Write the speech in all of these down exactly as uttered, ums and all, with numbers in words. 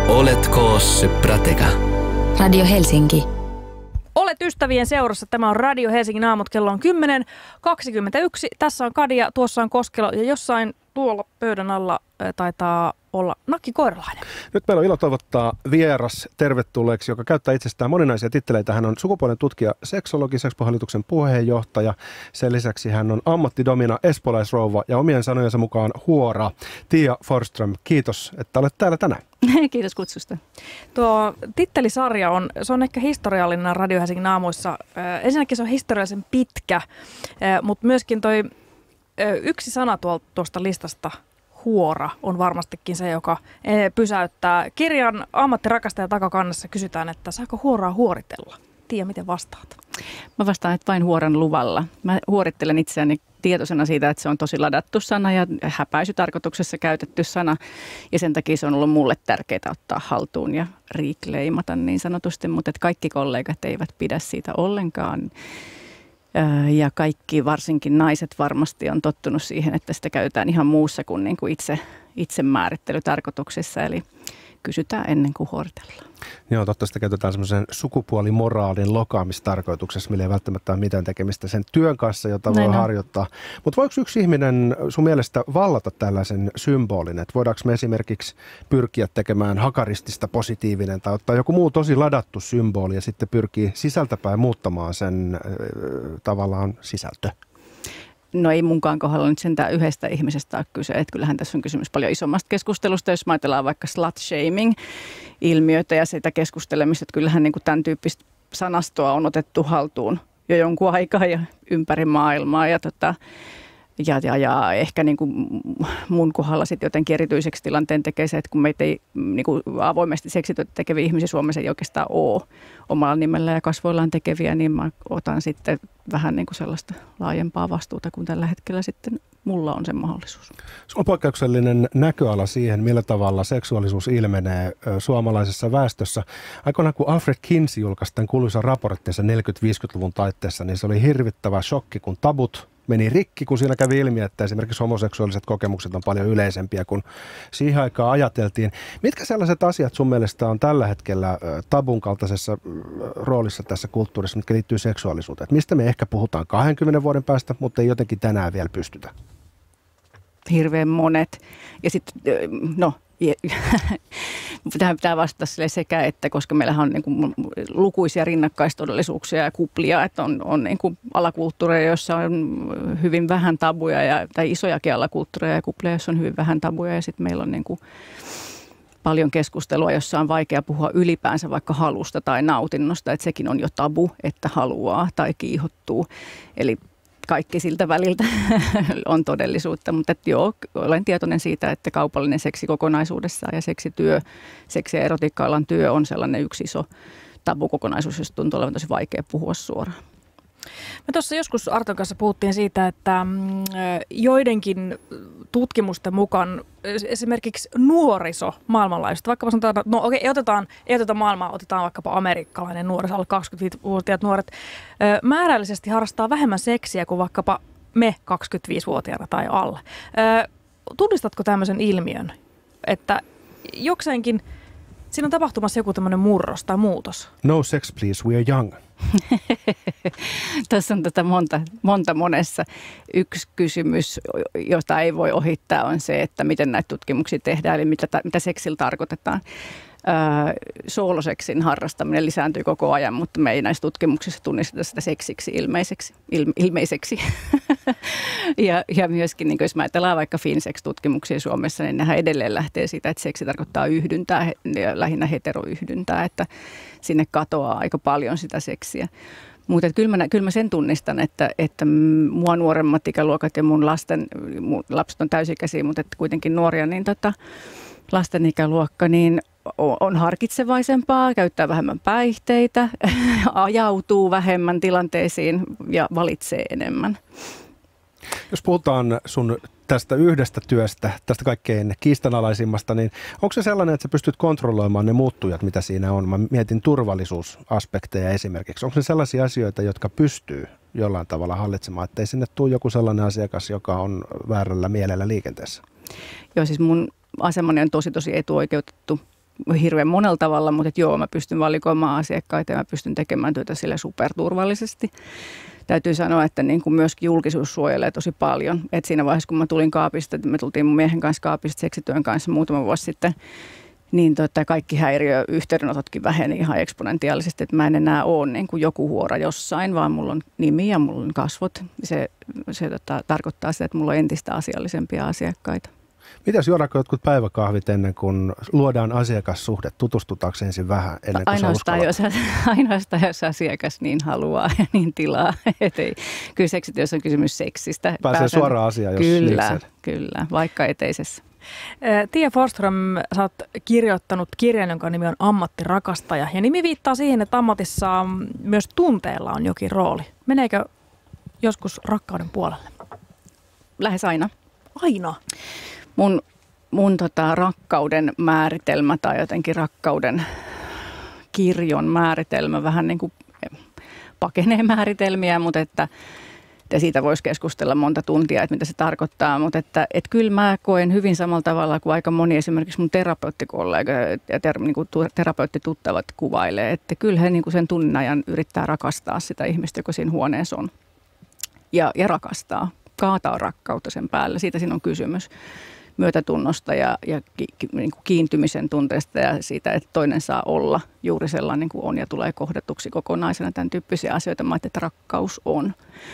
Olet koossa Prateka. Radio Helsinki. Olet ystävien seurassa. Tämä on Radio Helsingin aamut. Kello on kymmenen kaksikymmentäyksi. Tässä on Kadia, tuossa on Koskelo ja jossain tuolla pöydän alla taitaa olla Nakki Koiralainen. Nyt meillä on ilo toivottaa vieras tervetulleeksi, joka käyttää itsestään moninaisia titteleitä. Hän on sukupuolen tutkija, seksologi, Sexpo-hallituksen puheenjohtaja. Sen lisäksi hän on ammattidomina, espoolaisrouva ja omien sanojensa mukaan huora. Tiia Forsström, kiitos, että olet täällä tänään. Kiitos kutsusta. Tuo tittelisarja on, se on ehkä historiallinen Radio Helsingin aamuissa. Äh, ensinnäkin se on historiallisen pitkä, äh, mutta myöskin toi äh, yksi sana tuolta, tuosta listasta, huora, on varmastikin se, joka pysäyttää. Kirjan ammattirakastaja takakannassa kysytään, että saako huoraa huoritella? Tiia, miten vastaat? Mä vastaan, että vain huoran luvalla. Mä huorittelen itseäni tietoisena siitä, että se on tosi ladattu sana ja häpäisytarkoituksessa käytetty sana. Ja sen takia se on ollut mulle tärkeää ottaa haltuun ja reclaimata niin sanotusti, mutta että kaikki kollegat eivät pidä siitä ollenkaan. Ja kaikki, varsinkin naiset, varmasti on tottunut siihen, että sitä käytetään ihan muussa kuin, niin kuin itse, itsemäärittelytarkoituksessa. Eli kysytään ennen kuin huoritellaan. Joo, totta sitä käytetään semmoisen sukupuolimoraalin lokaamistarkoituksessa, millä ei välttämättä ole mitään tekemistä sen työn kanssa, jota voi harjoittaa. Mutta voiko yksi ihminen sun mielestä vallata tällaisen symbolin? Että voidaanko me esimerkiksi pyrkiä tekemään hakaristista positiivinen tai ottaa joku muu tosi ladattu symboli ja sitten pyrkii sisältäpäin muuttamaan sen äh, tavallaan sisältö? No ei munkaan kohdalla nyt sentään yhdestä ihmisestä ole kyse. Että kyllähän tässä on kysymys paljon isommasta keskustelusta, jos ajatellaan vaikka slut-shaming-ilmiötä ja sitä keskustelemista. Että kyllähän niin kuin tämän tyyppistä sanastoa on otettu haltuun jo jonkun aikaa ja ympäri maailmaa. Ja, tota, ja, ja, ja ehkä niin kuin mun kohdalla sitten jotenkin erityiseksi tilanteen tekee se, että kun meitä ei niin kuin avoimesti seksityötä tekeviä ihmisiä Suomessa ei oikeastaan ole omalla nimellä ja kasvoillaan tekeviä, niin mä otan sitten vähän niin kuin sellaista laajempaa vastuuta, kun tällä hetkellä sitten mulla on se mahdollisuus. Sulla on poikkeuksellinen näköala siihen, millä tavalla seksuaalisuus ilmenee suomalaisessa väestössä. Aikoinaan kun Alfred Kinsey julkaisi tämän kuuluisan raporttinsa neljäkymmentä-viisikymmentäluvun taitteessa, niin se oli hirvittävä shokki, kun tabut meni rikki, kun siinä kävi ilmi, että esimerkiksi homoseksuaaliset kokemukset on paljon yleisempiä kuin siihen aikaan ajateltiin. Mitkä sellaiset asiat sun mielestä on tällä hetkellä tabun kaltaisessa roolissa tässä kulttuurissa, mitkä liittyy seksuaalisuuteen? Että mistä me ehkä puhutaan kahdenkymmenen vuoden päästä, mutta ei jotenkin tänään vielä pystytä? Hirveän monet. Ja sitten, no, tähän pitää vastata sille sekä, että koska meillähän on niin kuin lukuisia rinnakkaistodellisuuksia ja kuplia, että on, on niin kuin alakulttuureja, joissa on hyvin vähän tabuja, ja, tai isojakin alakulttuureja ja kuplia, joissa on hyvin vähän tabuja, ja sitten meillä on niin kuin paljon keskustelua, jossa on vaikea puhua ylipäänsä vaikka halusta tai nautinnosta, että sekin on jo tabu, että haluaa tai kiihottuu. Eli kaikki siltä väliltä on todellisuutta, mutta että joo, olen tietoinen siitä, että kaupallinen seksi kokonaisuudessaan ja seksityö, seksi- ja erotiikka-alan työ on sellainen yksi iso tabukokonaisuus, josta tuntuu olevan tosi vaikea puhua suoraan. Me tuossa joskus Arton kanssa puhuttiin siitä, että joidenkin tutkimusten mukaan esimerkiksi nuoriso maailmanlaajuisesti, vaikka sanotaan, no okei, ei otetaan, ei oteta maailmaa, otetaan vaikkapa amerikkalainen nuoriso, alle kaksikymmentäviisivuotiaat nuoret, määrällisesti harrastaa vähemmän seksiä kuin vaikkapa me kaksikymmentäviisivuotiaana tai alle. Tunnistatko tämmöisen ilmiön, että jokseenkin siinä on tapahtumassa joku tämmöinen murros tai muutos? No sex please, we are young. Tässä on tätä monta, monta monessa. Yksi kysymys, jota ei voi ohittaa, on se, että miten näitä tutkimuksia tehdään, eli mitä, mitä seksillä tarkoitetaan. Öö, sooloseksin harrastaminen lisääntyy koko ajan, mutta me ei näissä tutkimuksissa tunnisteta sitä seksiksi ilmeiseksi. Il, ilmeiseksi. ja, ja myöskin, niin jos mä ajatellaan vaikka Finsex-tutkimuksia Suomessa, niin nehän edelleen lähtee siitä, että seksi tarkoittaa yhdyntää, lähinnä heteroyhdyntää, että sinne katoaa aika paljon sitä seksiä. Mutta kyllä mä, kyllä mä sen tunnistan, että, että mua nuoremmat ikäluokat ja mun lasten, mun lapset on täysikäisiä, mutta että kuitenkin nuoria, niin tota, lasten ikäluokka, niin on harkitsevaisempaa, käyttää vähemmän päihteitä, ajautuu vähemmän tilanteisiin ja valitsee enemmän. Jos puhutaan sun tästä yhdestä työstä, tästä kaikkein kiistanalaisimmasta, niin onko se sellainen, että sä pystyt kontrolloimaan ne muuttujat, mitä siinä on? Mä mietin turvallisuusaspekteja esimerkiksi. Onko se sellaisia asioita, jotka pystyy jollain tavalla hallitsemaan, ettei sinne tule joku sellainen asiakas, joka on väärällä mielellä liikenteessä? Joo, siis mun asemani on tosi tosi etuoikeutettu hirveän monella tavalla, mutta että joo, mä pystyn valikoimaan asiakkaita ja mä pystyn tekemään työtä sille superturvallisesti. Täytyy sanoa, että niin kuin myöskin julkisuus suojelee tosi paljon. Et siinä vaiheessa, kun mä tulin kaapista, me tultiin mun miehen kanssa kaapista seksityön kanssa muutama vuosi sitten, niin tota, kaikki häiriöyhteydenototkin väheni ihan eksponentiaalisesti. Että mä en enää ole niin kuin joku huora jossain, vaan mulla on nimi ja mulla on kasvot. Se, se tota, tarkoittaa sitä, että mulla on entistä asiallisempia asiakkaita. Mitäs juodaanko jotkut päiväkahvit ennen kuin luodaan asiakassuhde? Tutustutaanko ensin vähän ennen kuin ainoastaan, jos, ainoastaan jos asiakas niin haluaa ja niin tilaa. Et ei, kyllä seksityössä on kysymys seksistä. Pääsee Pääsen, suoraan asiaan, jos Kyllä, liiksen. kyllä, vaikka eteisessä. Tia Forsström, sä oot kirjoittanut kirjan, jonka nimi on Ammattirakastaja. Ja nimi viittaa siihen, että ammatissa myös tunteella on jokin rooli. Meneekö joskus rakkauden puolelle? Lähes aina. Aina? Mun, mun tota, rakkauden määritelmä tai jotenkin rakkauden kirjon määritelmä vähän niin kuin pakenee määritelmiä, mutta että ja siitä voisi keskustella monta tuntia, että mitä se tarkoittaa, mutta että, että kyllä mä koen hyvin samalla tavalla kuin aika moni esimerkiksi mun terapeuttikollega ja ter, niin kuin terapeuttituttavat kuvailee, että kyllä he niin kuin sen tunnin ajan yrittää rakastaa sitä ihmistä, joka siinä huoneessa on ja, ja rakastaa, kaataa rakkautta sen päälle, siitä siinä on kysymys. Myötätunnosta ja, ja ki, ki, niin kuin kiintymisen tunteesta ja siitä, että toinen saa olla juuri sellainen kuin on ja tulee kohdatuksi kokonaisena, tämän tyyppisiä asioita, mä ajattelin, että rakkaus on.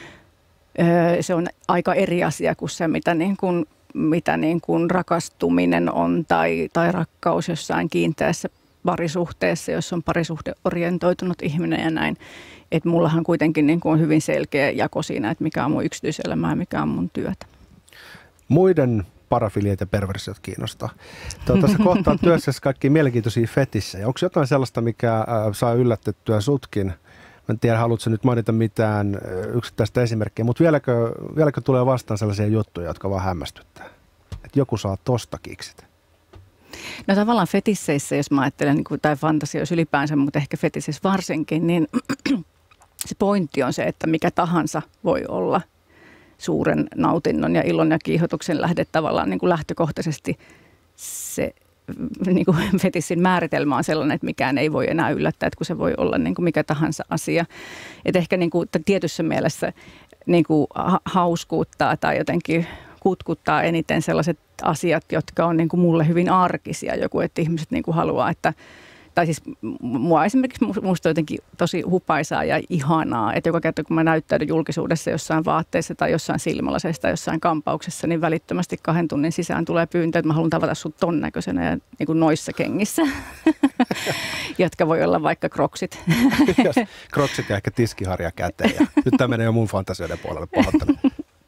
Se on aika eri asia kuin se, mitä, niin kuin, mitä niin kuin rakastuminen on tai, tai rakkaus jossain kiinteässä parisuhteessa, jos on parisuhdeorientoitunut ihminen ja näin. Että mullahan kuitenkin niin kuin on hyvin selkeä jako siinä, että mikä on mun yksityiselämää ja mikä on mun työtä. Muiden parafiliat ja perversiot kiinnostaa. Tuota, sä kohtaat työssäsi kaikki mielenkiintoisia fetissejä. Onko jotain sellaista, mikä äh, saa yllätettyä sutkin? Mä en tiedä, haluatko nyt mainita mitään yksittäistä esimerkkiä, mutta vieläkö, vieläkö tulee vastaan sellaisia juttuja, jotka vaan hämmästyttää? Että joku saa tosta kiksit. No tavallaan fetisseissä, jos mä ajattelen, niin kuin, tai fantasioissa ylipäänsä, mutta ehkä fetisseissä varsinkin, niin se pointti on se, että mikä tahansa voi olla suuren nautinnon ja ilon ja kiihotuksen lähde tavallaan niin kuin lähtökohtaisesti se niin kuin fetissin määritelmä on sellainen, että mikään ei voi enää yllättää, että kun se voi olla niin kuin mikä tahansa asia. Että ehkä niin kuin tietyssä mielessä niin kuin hauskuuttaa tai jotenkin kutkuttaa eniten sellaiset asiat, jotka on niin kuin mulle hyvin arkisia. Joku, että ihmiset niin kuin haluaa, että tai siis mua esimerkiksi musta on jotenkin tosi hupaisaa ja ihanaa, että joka kerta kun mä näyttäydyn julkisuudessa jossain vaatteessa tai jossain silmälaseissa tai jossain kampauksessa, niin välittömästi kahden tunnin sisään tulee pyyntö, että mä haluan tavata sut ton näköisenä ja niin kuin noissa kengissä, jotka voi olla vaikka kroksit. Kroksit ja ehkä tiskiharja käteen. Ja nyt tämä menee jo mun fantasioiden puolelle, pahoittelen.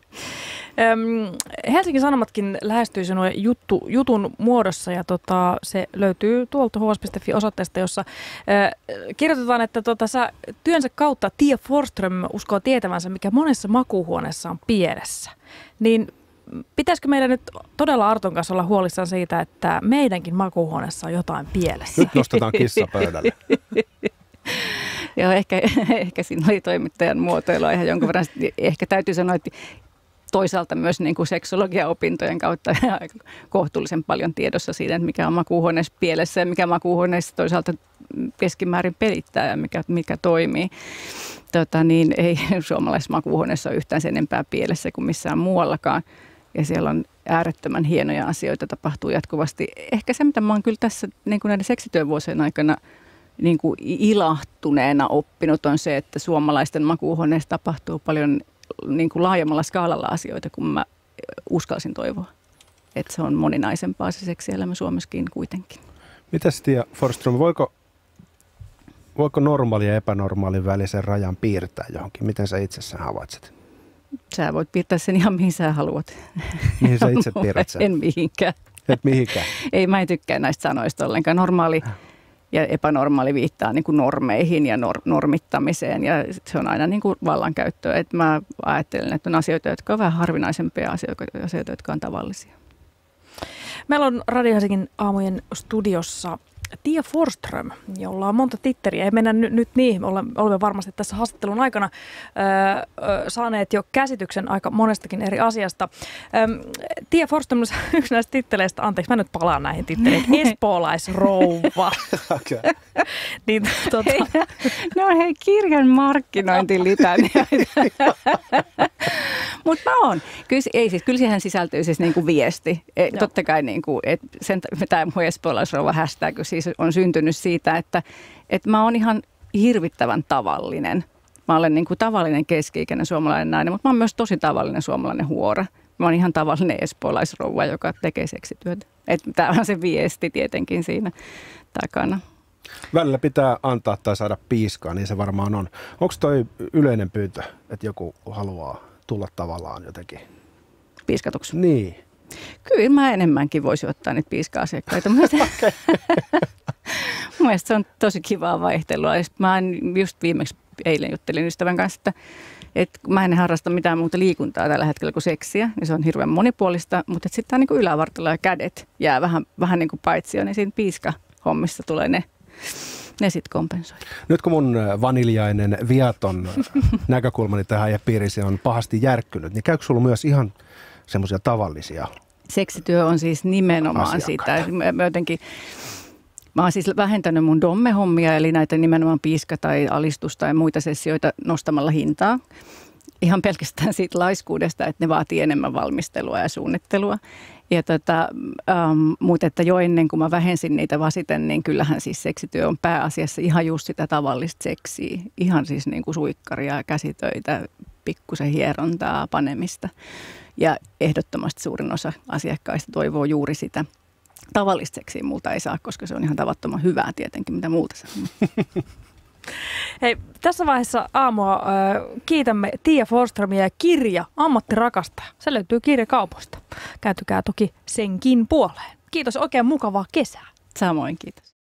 Helsingin Sanomatkin lähestyy sinua juttu, jutun muodossa ja tota, se löytyy tuolta h s piste f i osoitteesta, jossa äh, kirjoitetaan, että tota, sä työnsä kautta Tia Forsström uskoo tietävänsä, mikä monessa makuuhuoneessa on pielessä. Niin pitäisikö meidän nyt todella Arton kanssa olla huolissaan siitä, että meidänkin makuuhuoneessa on jotain pielessä? Nyt nostetaan kissa pöydälle. Joo, ehkä, ehkä siinä oli toimittajan muotoilua ihan jonkun verran. Ehkä täytyy sanoa, että toisaalta myös niin kuin seksologiaopintojen kautta kohtuullisen paljon tiedossa siitä, että mikä on makuuhuoneessa pielessä ja mikä makuuhuoneessa toisaalta keskimäärin pelittää ja mikä, mikä toimii. Tota, niin ei suomalaisessa makuuhuoneessa ole yhtään sen enempää pielessä kuin missään muuallakaan. Ja siellä on äärettömän hienoja asioita, tapahtuu jatkuvasti. Ehkä se, mitä mä oon kyllä tässä niin kuin näiden seksityövuosien aikana niin kuin ilahtuneena oppinut, on se, että suomalaisten makuuhuoneessa tapahtuu paljon niin kuin laajemmalla skaalalla asioita, kun mä uskalsin toivoa. Että se on moninaisempaa se seksielämä Suomessakin kuitenkin. Mitäs Tia Forsström, voiko, voiko normaali ja epänormaalin välisen rajan piirtää johonkin? Miten sä itse sen havaitset? Sä voit piirtää sen ihan mihin sä haluat. Mihin sä itse piirrät sen? En mihinkään. Et mihinkään? Ei, mä en tykkää näistä sanoista ollenkaan. Normaali ja epänormaali viittaa niin kuin normeihin ja nor- normittamiseen ja se on aina niin kuin vallankäyttöä. Et mä ajattelen, että on asioita, jotka on vähän harvinaisempia asioita, asioita jotka on tavallisia. Meillä on Radio Helsingin aamujen studiossa Tia Forsström, jolla on monta titteliä. Ei mennä nyt, nyt niihin, olemme varmasti tässä haastattelun aikana öö, saaneet jo käsityksen aika monestakin eri asiasta. Öö, Tia Forsström, yksi näistä titteleistä, anteeksi, mä nyt palaan näihin titteleihin, espoolaisrouva. Okay. niin, tota... hei, no hei, kirjan markkinointilitaniaita. Mutta mä oon. Kyllä, ei, siis, kyllä siihen sisältyy siis niinku viesti. Et, totta kai niinku, et sen, tämä mun espoolaisrouva hashtag siis on syntynyt siitä, että et mä oon ihan hirvittävän tavallinen. Mä olen niinku tavallinen keski-ikäinen suomalainen nainen, mutta mä oon myös tosi tavallinen suomalainen huora. Mä oon ihan tavallinen espoolaisrouva, joka tekee seksityötä. Tämä on se viesti tietenkin siinä takana. Välillä pitää antaa tai saada piiskaa, niin se varmaan on. Onko toi yleinen pyyntö, että joku haluaa tulla tavallaan jotenkin piiskatuksi? Niin. Kyllä mä enemmänkin voisin ottaa niitä piiska-asiakkaita. Okay. Mielestäni se on tosi kivaa vaihtelua. Mä just viimeksi eilen juttelin ystävän kanssa, että, että mä en harrasta mitään muuta liikuntaa tällä hetkellä kuin seksiä. Niin se on hirveän monipuolista, mutta sitten tämä niin ylävartalo ja kädet jää vähän, vähän niin kuin paitsioon, niin siinä piiska-hommissa tulee ne. Ne sitten kompensoi. Nyt kun mun vaniljainen viaton näkökulmani tähän ja piirisi on pahasti järkkynyt, niin käykö sulla myös ihan semmoisia tavallisia seksityö on siis nimenomaan sitä. Mä, jotenkin, mä oon siis vähentänyt mun domme-hommia, eli näitä nimenomaan piiska- tai alistus- tai muita sessioita nostamalla hintaa. Ihan pelkästään siitä laiskuudesta, että ne vaatii enemmän valmistelua ja suunnittelua. Ja tota, ähm, mutta että jo ennen kuin mä vähensin niitä vasiten, niin kyllähän siis seksityö on pääasiassa ihan just sitä tavallista seksiä. Ihan siis niin kuin suikkaria, käsitöitä, pikkusen hierontaa, panemista. Ja ehdottomasti suurin osa asiakkaista toivoo juuri sitä. Tavallista seksiä multa ei saa, koska se on ihan tavattoman hyvää tietenkin, mitä multa saa. Hei, tässä vaiheessa aamua äh, kiitämme Tia Forsströmiä ja kirja Ammattirakastaja. Se löytyy kirjakaupoista. Käytykää toki senkin puoleen. Kiitos, oikein mukavaa kesää. Samoin, kiitos.